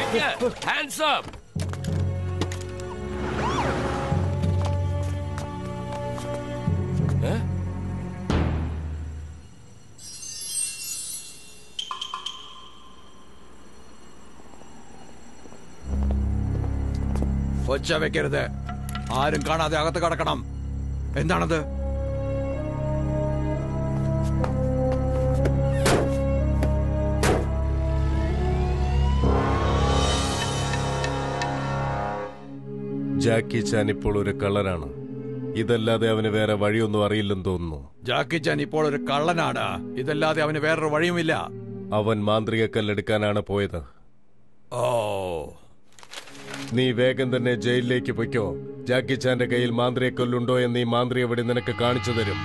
Hands up. ഒച്ച വെക്കരുത്. ആരും കാണാതെ അകത്ത് കടക്കണം. എന്താണത്? ജാക്കി ചാൻ ഇപ്പോൾ ഒരു കള്ളനാണ്. ഇതല്ലാതെ അവന് വേറെ വഴിയൊന്നും അറിയില്ലെന്ന് തോന്നുന്നു. ജാക്കി ചാൻ ഇപ്പോൾ ഒരു കള്ളനാണ്. ഇതല്ലാതെ അവന് വേറൊരു വഴിയുമില്ല. അവൻ മാന്ത്രിക കല്ലെടുക്കാനാണ് പോയത്. ഓ, നീ വേഗം തന്നെ ജയിലിലേക്ക് പൊയ്ക്കോ. ജാക്കി ചാന്റെ കയ്യിൽ മാന്ത്രിക കല്ലുണ്ടോ എന്ന് ഈ മാന്ത്രിക വടി നിനക്ക് കാണിച്ചു തരും.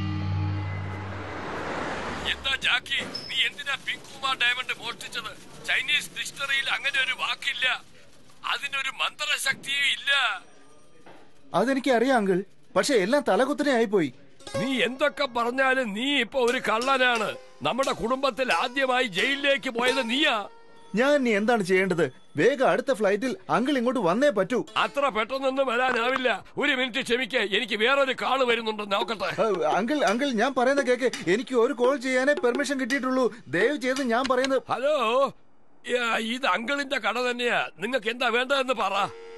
എന്താ ജാക്കി, നീ എന്തിനാ പിങ്ക് കുമാർ ഡയമണ്ട് മോഷ്ടിച്ചത്? ചൈനീസ് ഡിക്ഷണറിയിൽ അങ്ങനെ ഒരു വാക്കില്ല. അതിനൊരു മന്ത്രശക്തിയും ഇല്ല. അതെനിക്ക് അറിയാം അങ്കിൾ, പക്ഷെ എല്ലാം തലകുത്തനെ ആയിപ്പോയി. നീ എന്തൊക്കെ പറഞ്ഞാലും നീ ഇപ്പൊ ഒരു കള്ളനാണ്. നമ്മുടെ കുടുംബത്തിൽ ആദ്യമായി ജയിലിലേക്ക് പോയത് നീയാ. ഞാൻ ഇനി എന്താണ് ചെയ്യേണ്ടത്? വേഗം അടുത്ത ഫ്ലൈറ്റിൽ അങ്കിൾ ഇങ്ങോട്ട് വന്നേ പറ്റൂ. അത്ര പെട്ടെന്നൊന്നും വരാനാവില്ല. ഒരു മിനിറ്റ് ക്ഷമിക്കേ, എനിക്ക് വേറൊരു കാള് വരുന്നുണ്ട്, നോക്കട്ടെ. അങ്കിൾ ഞാൻ പറയുന്ന കേക്ക്. എനിക്ക് ഒരു കോൾ ചെയ്യാനേ പെർമിഷൻ കിട്ടിയിട്ടുള്ളൂ. ദയവ് ചെയ്ത് ഞാൻ പറയുന്നത്. ഹലോ, ഇത് അങ്കിളിന്റെ കട തന്നെയാ. നിങ്ങൾക്ക് എന്താ വേണ്ടതെന്ന് പറ.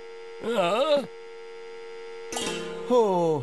ഓ,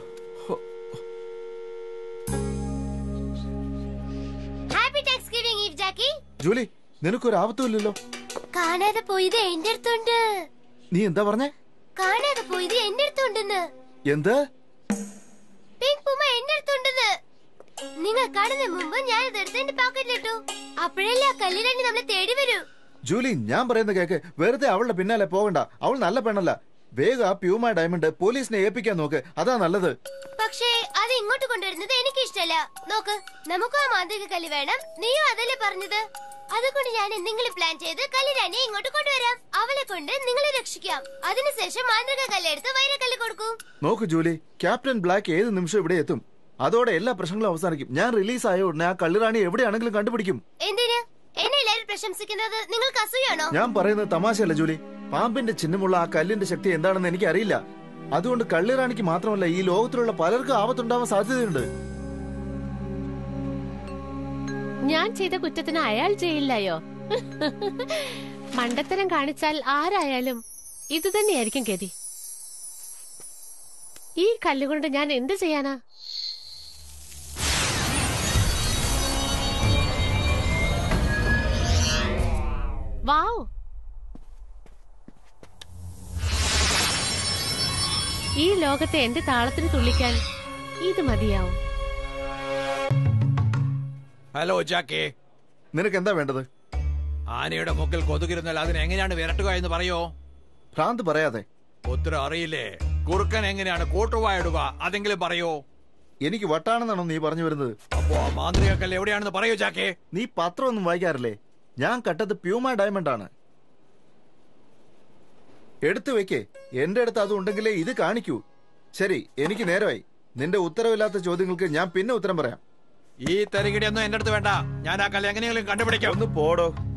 happy Thanksgiving eve Jackie. Julie, നിനക്കൊരു ആപത്തുമില്ലല്ലോ? കാണാതെ പോയത് എന്റെ അടുത്തുണ്ട്. നീ എന്താ പറഞ്ഞേ? കാണാതെ പോയത് എന്റെ അടുത്തുണ്ടെന്ന്. എന്ത്? പിങ്ക് പൂമ എന്റെ അടുത്തുണ്ടെന്ന്. നിങ്ങൾ കാണുന്ന മുമ്പ് ഞാൻ ഇതെടുത്ത് എന്റെ പോക്കറ്റിലിട്ടു. അപ്പോഴല്ലേ ആ കല്ലിരാണി നമ്മളെ തേടി വരൂ. ജൂലി, ഞാൻ പറയുന്ന കേക്ക്. വെറുതെ അവളുടെ പിന്നാലെ പോകണ്ട. അവൾ നല്ല പെണ്ണല്ല. വേഗം ആ പ്യൂമ ഡയമണ്ട് പോലീസിനെ ഏൽപ്പിക്കാൻ നോക്ക്. അതാ നല്ലത്. പക്ഷേ അത് ഇങ്ങോട്ട് കൊണ്ടുവരുന്നത് എനിക്ക് ഇഷ്ടമല്ല. നോക്ക്, നമുക്കും ആ മാന്ത്രിക കല്ല് വേണം. നീയും അതല്ലേ പറഞ്ഞത്? അതുകൊണ്ട് ഞാൻ എന്തെങ്കിലും പ്ലാൻ ചെയ്ത് കല്ലിരാണിയെ ഇങ്ങോട്ട് കൊണ്ടുവരാം. അവളെ കൊണ്ട് നിങ്ങളെ രക്ഷിക്കാം. അതിനുശേഷം മാന്ത്രിക കല്ലെടുത്ത് വൈരക്കല്ല് കൊടുക്കും. നോക്ക് ജൂലി, ക്യാപ്റ്റൻ ബ്ലാക്ക് ഏത് നിമിഷം ഇവിടെ എത്തും. അതോടെ എല്ലാ പ്രശ്നങ്ങളും അവസാനിക്കും. ഞാൻ റിലീസ് ആയ ഉടനെ ആ കള്ളിറാണി എവിടെയാണെങ്കിലും കണ്ടുപിടിക്കും. എന്തിന് എന്നെ എല്ലാവരും പ്രശംസിക്കുന്നത്? നിങ്ങൾക്ക് അസൂയാണോ? ഞാൻ പറയുന്നത് തമാശയല്ല ജൂലി. പാമ്പിന്റെ ചിഹ്നമുള്ള ആ കല്ലിന്റെ ശക്തി എന്താണെന്ന് എനിക്ക് അറിയില്ല. അതുകൊണ്ട് കള്ളിറാണിക്ക് മാത്രമല്ല, ഈ ലോകത്തിലുള്ള പലർക്കും ആപത്തുണ്ടാവാൻ സാധ്യതയുണ്ട്. ഞാൻ ചെയ്ത കുറ്റത്തിന് അയാൾ ചെയ്യില്ലയോ? മണ്ടത്തരം കാണിച്ചാൽ ആരായാലും ഇത് തന്നെയായിരിക്കും ഗതി. ഈ കല്ലുകൊണ്ട് ഞാൻ എന്ത് ചെയ്യാനാ? വാവ്, ഈ ലോകത്തെ എന്റെ താളത്തിന് തുള്ളിക്കാൻ ഇത് മതിയാവും. ഹലോ ജാക്കി, നിനക്ക് എന്താ വേണ്ടത്? ആനയുടെ മുക്കിൽ കൊതുകിരുന്നാൽ അതിനെ എങ്ങനെയാണ് വിരട്ടുക എന്ന് പറയോ? ഭ്രാന്ത് പറയാതെ. ഉത്തരം അറിയില്ലേ? കുറുക്കൻ എങ്ങനെയാണ് കൂട്ടുവായിടുക, അതെങ്കിലും പറയോ? എനിക്ക് വട്ടാണെന്നാണോ നീ പറഞ്ഞു വരുന്നത്? അപ്പോ ആ മാന്ത്രിക കല്ല് എവിടെയാണെന്ന് പറയൂ ജാക്കി. നീ പത്രം ഒന്നും വായിക്കാറില്ലേ? ഞാൻ കട്ടത് പ്യൂമ ഡയമണ്ട് ആണ്. എടുത്തു വെക്കേ. എന്റെ അടുത്ത് അത് ഉണ്ടെങ്കിലേ ഇത് കാണിക്കൂ. ശരി, എനിക്ക് നേരമായി. നിന്റെ ഉത്തരവില്ലാത്ത ചോദ്യങ്ങൾക്ക് ഞാൻ പിന്നെ ഉത്തരം പറയാം. ഈ തരികിടിയൊന്നും എന്റെ അടുത്ത് വേണ്ട. ഞാൻ ആ കല്ല് എങ്ങനെയെങ്കിലും കണ്ടുപിടിക്കാം. ഒന്ന് പോടോ.